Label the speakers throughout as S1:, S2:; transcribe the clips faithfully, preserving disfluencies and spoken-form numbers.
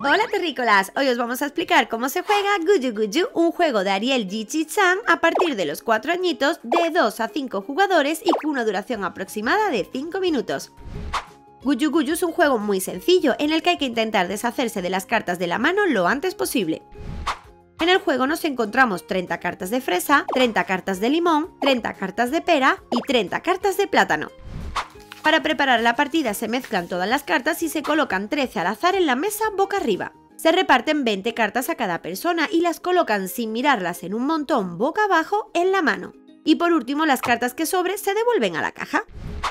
S1: Hola terrícolas, hoy os vamos a explicar cómo se juega Guyu Guyu, un juego de Ariel Jichi-chan a partir de los cuatro añitos, de dos a cinco jugadores y con una duración aproximada de cinco minutos. Guyu Guyu es un juego muy sencillo en el que hay que intentar deshacerse de las cartas de la mano lo antes posible. En el juego nos encontramos treinta cartas de fresa, treinta cartas de limón, treinta cartas de pera y treinta cartas de plátano. Para preparar la partida se mezclan todas las cartas y se colocan trece al azar en la mesa boca arriba. Se reparten veinte cartas a cada persona y las colocan sin mirarlas en un montón boca abajo en la mano. Y por último, las cartas que sobren se devuelven a la caja.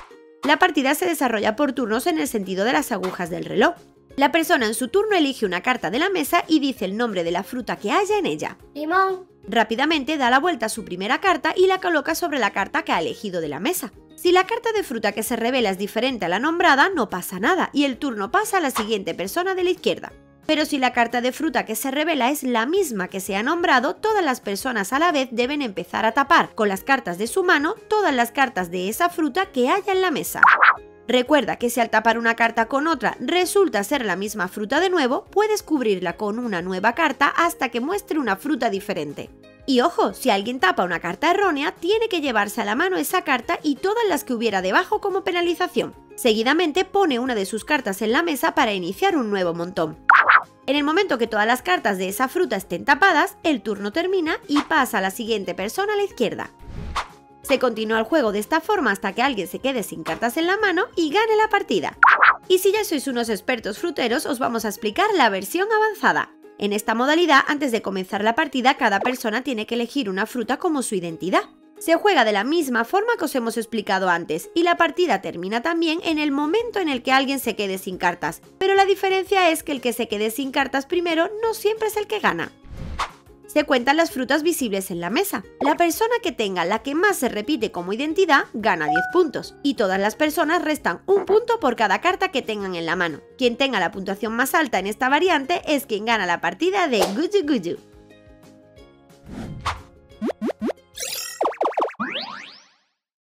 S1: La partida se desarrolla por turnos en el sentido de las agujas del reloj. La persona en su turno elige una carta de la mesa y dice el nombre de la fruta que haya en ella.
S2: Limón.
S1: Rápidamente da la vuelta a su primera carta y la coloca sobre la carta que ha elegido de la mesa. Si la carta de fruta que se revela es diferente a la nombrada, no pasa nada y el turno pasa a la siguiente persona de la izquierda. Pero si la carta de fruta que se revela es la misma que se ha nombrado, todas las personas a la vez deben empezar a tapar con las cartas de su mano todas las cartas de esa fruta que haya en la mesa. Recuerda que si al tapar una carta con otra resulta ser la misma fruta de nuevo, puedes cubrirla con una nueva carta hasta que muestre una fruta diferente. Y ojo, si alguien tapa una carta errónea, tiene que llevarse a la mano esa carta y todas las que hubiera debajo como penalización. Seguidamente pone una de sus cartas en la mesa para iniciar un nuevo montón. En el momento que todas las cartas de esa fruta estén tapadas, el turno termina y pasa a la siguiente persona a la izquierda. Se continúa el juego de esta forma hasta que alguien se quede sin cartas en la mano y gane la partida. Y si ya sois unos expertos fruteros, os vamos a explicar la versión avanzada. En esta modalidad, antes de comenzar la partida, cada persona tiene que elegir una fruta como su identidad. Se juega de la misma forma que os hemos explicado antes, y la partida termina también en el momento en el que alguien se quede sin cartas, pero la diferencia es que el que se quede sin cartas primero no siempre es el que gana. Se cuentan las frutas visibles en la mesa. La persona que tenga la que más se repite como identidad gana diez puntos, y todas las personas restan un punto por cada carta que tengan en la mano. Quien tenga la puntuación más alta en esta variante es quien gana la partida de Guyu Guyu.